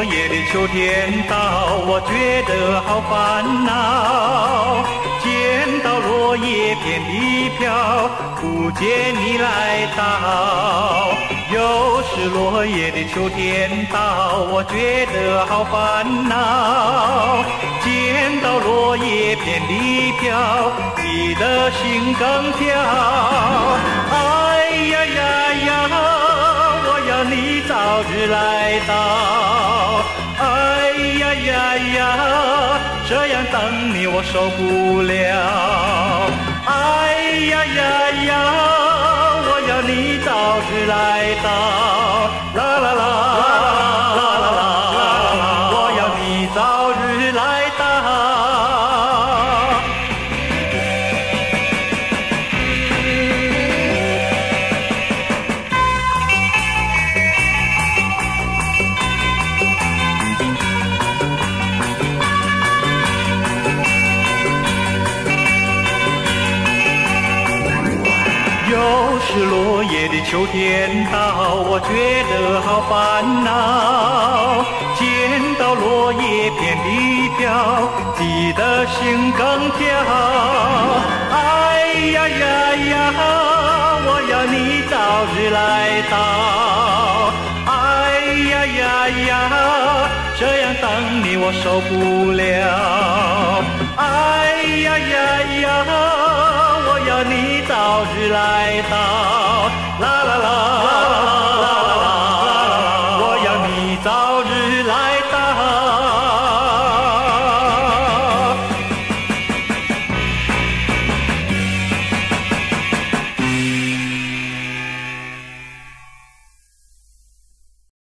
野的秋天到，我觉得好烦恼。见到落叶遍地飘，不见你来到。又是落叶的秋天到，我觉得好烦恼。见到落叶遍地飘，急得心更跳。哎呀呀呀，我要你早日来到。哎呀呀呀，这样等你我受不了。哎呀呀呀，我要你早日来到。啦啦啦啦啦啦，我要你早日来到。又是落叶的秋天到，我觉得好烦恼。见到落叶遍地飘，急得心更跳。哎呀呀呀，我要你早日来到。哎呀呀呀，这样等你我受不了。哎呀呀呀，我要你早日来到。